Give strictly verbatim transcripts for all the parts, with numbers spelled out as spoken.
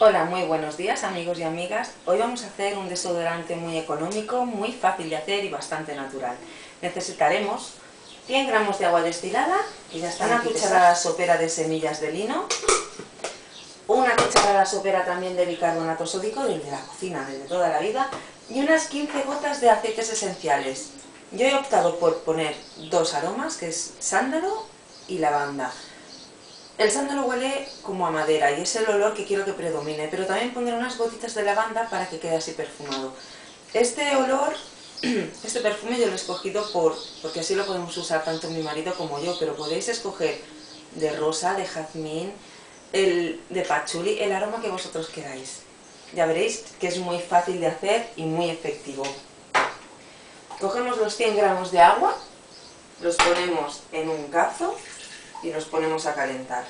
Hola, muy buenos días amigos y amigas. Hoy vamos a hacer un desodorante muy económico, muy fácil de hacer y bastante natural. Necesitaremos cien gramos de agua destilada, que ya está, una cucharada sopera de semillas de lino, una cucharada sopera también de bicarbonato sódico, del de la cocina, desde toda la vida, y unas quince gotas de aceites esenciales. Yo he optado por poner dos aromas, que es sándalo y lavanda. El sándalo huele como a madera y es el olor que quiero que predomine, pero también pondré unas gotitas de lavanda para que quede así perfumado. Este olor, este perfume yo lo he escogido por, porque así lo podemos usar tanto mi marido como yo, pero podéis escoger de rosa, de jazmín, el de pachuli, el aroma que vosotros queráis. Ya veréis que es muy fácil de hacer y muy efectivo. Cogemos los cien gramos de agua, los ponemos en un cazo y los ponemos a calentar.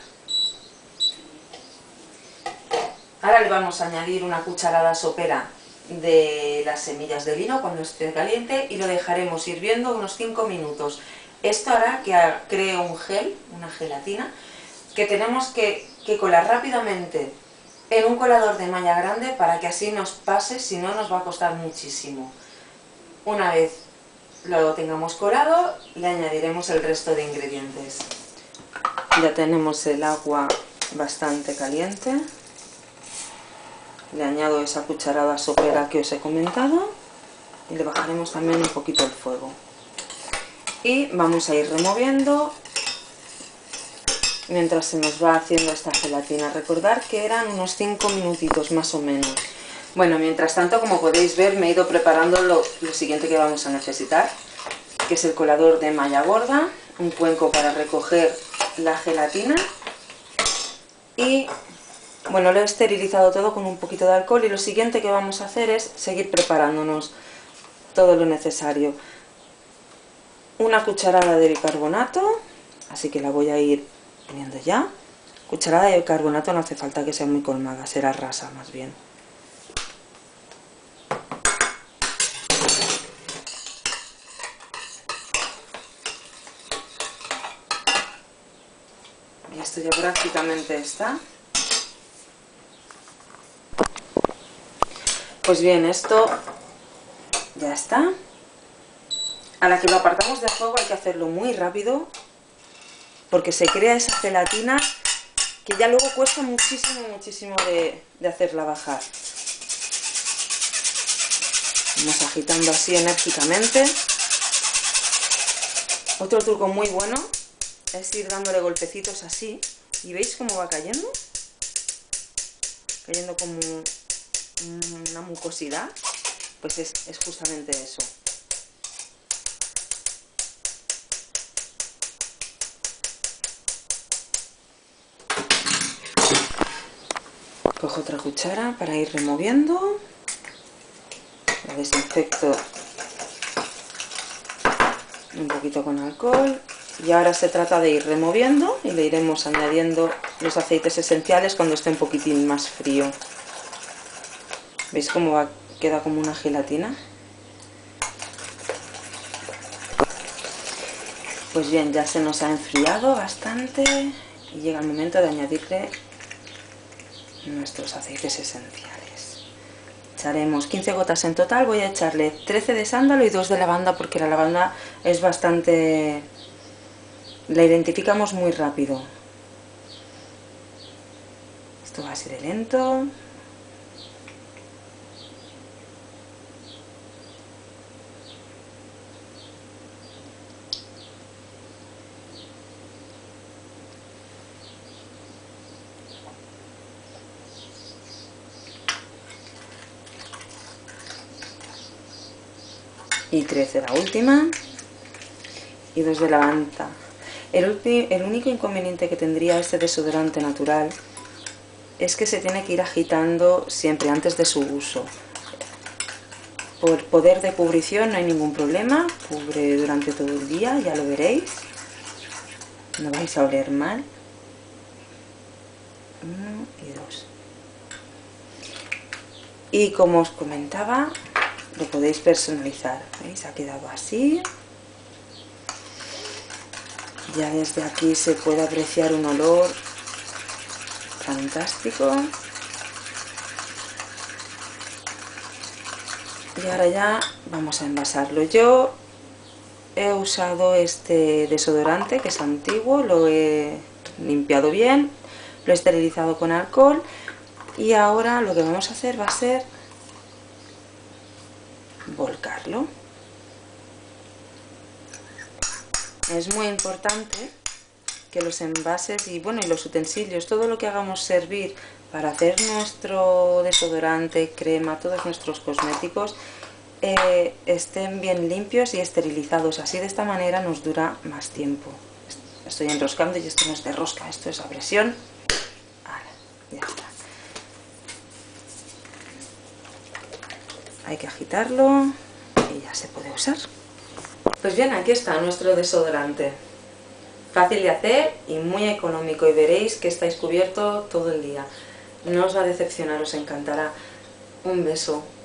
Ahora le vamos a añadir una cucharada sopera de las semillas de lino cuando esté caliente y lo dejaremos hirviendo unos cinco minutos. Esto hará que cree un gel, una gelatina, que tenemos que, que colar rápidamente en un colador de malla grande para que así nos pase, si no nos va a costar muchísimo. Una vez lo tengamos colado, le añadiremos el resto de ingredientes. Ya tenemos el agua bastante caliente, le añado esa cucharada sopera que os he comentado y le bajaremos también un poquito el fuego. Y vamos a ir removiendo mientras se nos va haciendo esta gelatina. Recordad que eran unos cinco minutitos más o menos. Bueno, mientras tanto, como podéis ver, me he ido preparando lo, lo siguiente que vamos a necesitar, que es el colador de malla gorda, un cuenco para recoger la gelatina y bueno, lo he esterilizado todo con un poquito de alcohol y lo siguiente que vamos a hacer es seguir preparándonos todo lo necesario. Una cucharada de bicarbonato, así que la voy a ir poniendo ya. Cucharada de bicarbonato, no hace falta que sea muy colmada, será rasa más bien. Y esto ya prácticamente está. Pues bien, esto ya está. A la que lo apartamos de fuego hay que hacerlo muy rápido porque se crea esa gelatina que ya luego cuesta muchísimo, muchísimo de, de hacerla bajar. Vamos agitando así enérgicamente. Otro truco muy bueno es ir dándole golpecitos así y veis cómo va cayendo, cayendo como una mucosidad, pues es, es justamente eso. Cojo otra cuchara para ir removiendo, la desinfecto un poquito con alcohol y ahora se trata de ir removiendo y le iremos añadiendo los aceites esenciales cuando esté un poquitín más frío. ¿Veis cómo va? Queda como una gelatina? Pues bien, ya se nos ha enfriado bastante y llega el momento de añadirle nuestros aceites esenciales. Echaremos quince gotas en total, voy a echarle trece de sándalo y dos de lavanda porque la lavanda es bastante... la identificamos muy rápido. Esto va a ser lento. Y trece la última y dos de lavanda. El, el único inconveniente que tendría este desodorante natural es que se tiene que ir agitando siempre antes de su uso. Por poder de cubrición no hay ningún problema, cubre durante todo el día, ya lo veréis, no vais a oler mal. Uno y dos. Y como os comentaba, lo podéis personalizar, ¿veis? Ha quedado así. Ya desde aquí se puede apreciar un olor fantástico. Y ahora ya vamos a envasarlo. Yo he usado este desodorante que es antiguo, lo he limpiado bien, lo he esterilizado con alcohol y ahora lo que vamos a hacer va a ser volcarlo. Es muy importante que los envases y bueno y los utensilios, todo lo que hagamos servir para hacer nuestro desodorante, crema, todos nuestros cosméticos eh, estén bien limpios y esterilizados, así de esta manera nos dura más tiempo. Estoy enroscando y esto no es de rosca, esto es a presión. Vale, ya está. Hay que agitarlo y ya se puede usar. Pues bien, aquí está nuestro desodorante. Fácil de hacer y muy económico y veréis que estáis cubierto todo el día. No os va a decepcionar, os encantará. Un beso.